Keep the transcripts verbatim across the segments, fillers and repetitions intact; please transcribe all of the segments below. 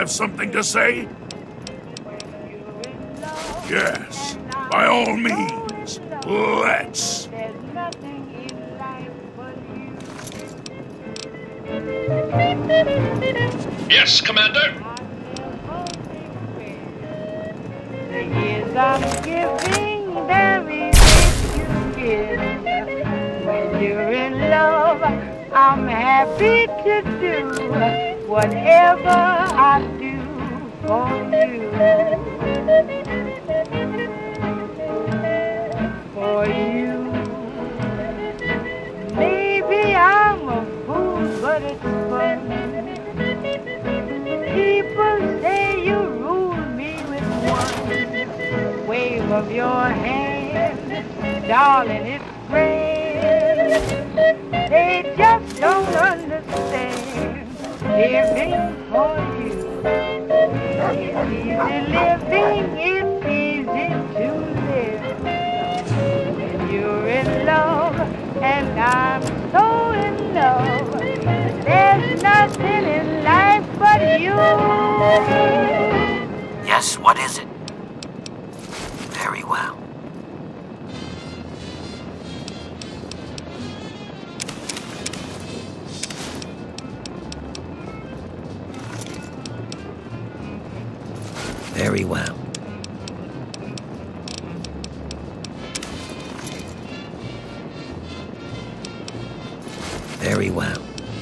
have something to say? Yes, by all means, let's. Yes, Commander. The years I'm giving, there is to give. When you're in love, I'm happy to do whatever I do for you. For you. Maybe I'm a fool, but it's fun. People say you rule me with one wave of your hand, darling, it's grand. They just don't understand living for you. It's easy living, it's easy to live when you're in love, and I'm so in love. There's nothing in life but you. Yes, what is it? Very well. Very well. Very well.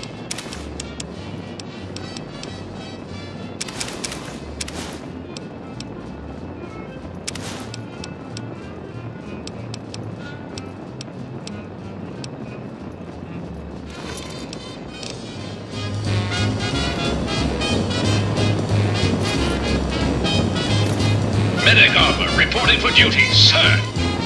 Medic armor reporting for duty, sir.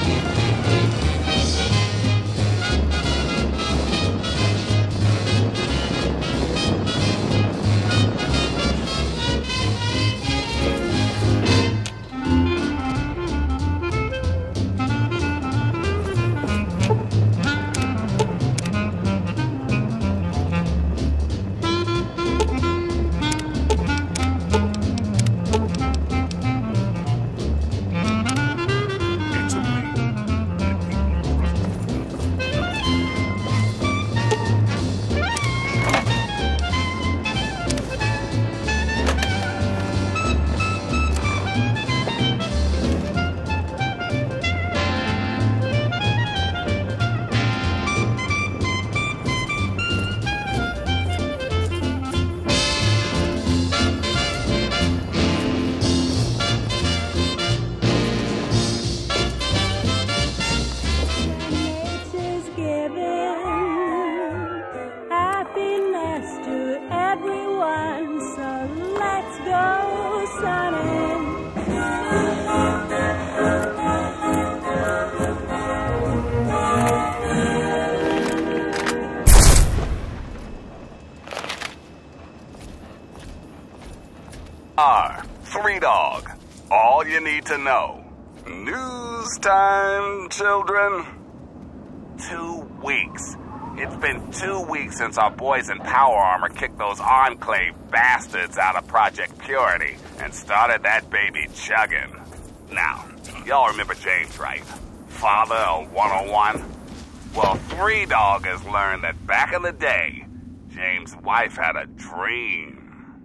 R, Three Dog. All you need to know. News time, children. Two weeks. It's been two weeks since our boys in Power Armor kicked those Enclave bastards out of Project Purity and started that baby chugging. Now, y'all remember James, right? Father of one oh one? Well, Three Dog has learned that back in the day, James' wife had a dream.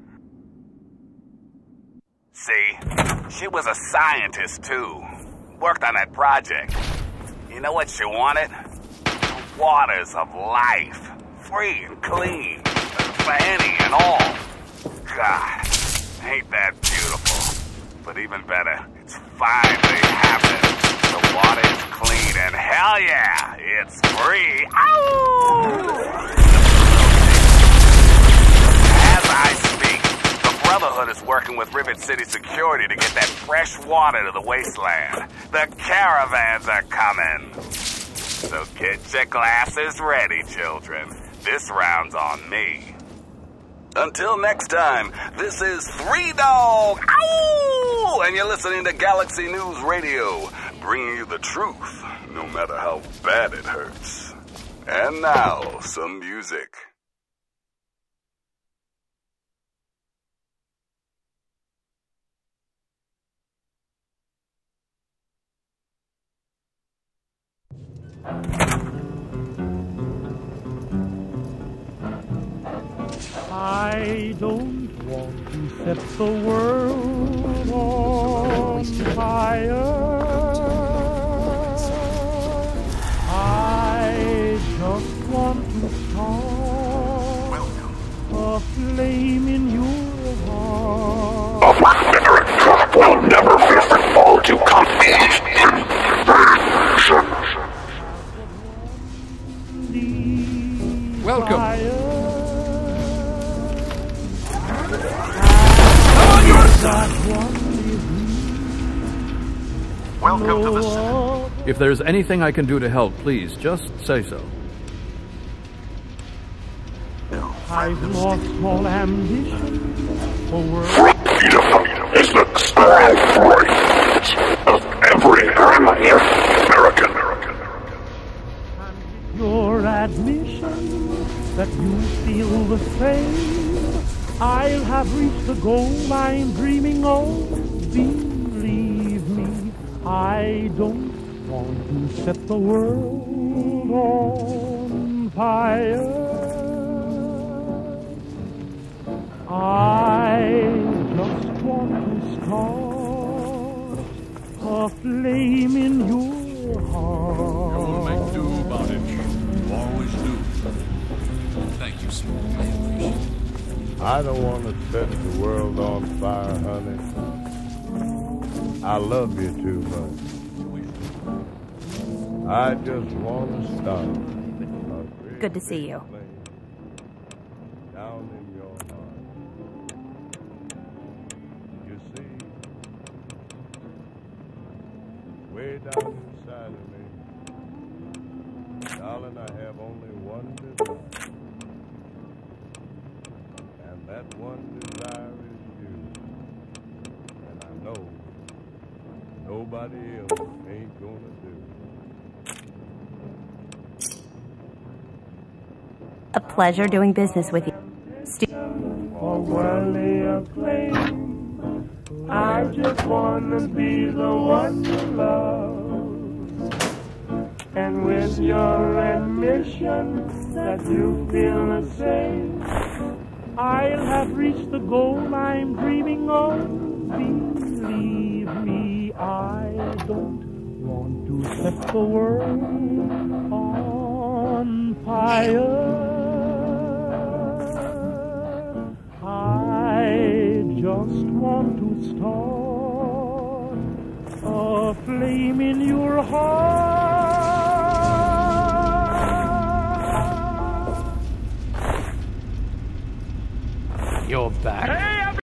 See, she was a scientist too. Worked on that project. You know what she wanted? The waters of life. Free and clean. For any and all. God, ain't that beautiful? But even better, it's finally happened. The water is clean and hell yeah, it's free. Ow! As I speak, the Brotherhood is working with Rivet City Security to get that fresh water to the wasteland. The caravans are coming. So get your glasses ready, children. This round's on me. Until next time, this is Three Dog, Ow! And you're listening to Galaxy News Radio, bringing you the truth, no matter how bad it hurts. And now, some music. I don't want to set the world on fire. I just want to start a flame in your heart. A flickering trap will never fall to complete invasion. Welcome. Welcome to the center. If there's anything I can do to help, please just say so. I've lost all ambition for work. Freedom is the sparrow right of every American. Your admission that you feel the same. I'll have reached the goal I'm dreaming of. Believe me, I don't want to set the world on fire. I just want to start a flame in your heart. You'll make do about it. You always do. Thank you, sir. I appreciate it. I don't want to set the world on fire, honey. I love you too much. I just want to start. Good to see you. Down in your heart. You see, way down inside of me, darling, I have only one desire. And that one desire is you. And I know nobody else ain't gonna do. A pleasure doing business with you. Stu- For worldly acclaim, I just wanna be the one you love. And with your admission that you feel the same, I'll have reached the goal I'm dreaming of. Believe me, I don't want to set the world on fire. I just want to start a flame in your heart. You're back. Hey!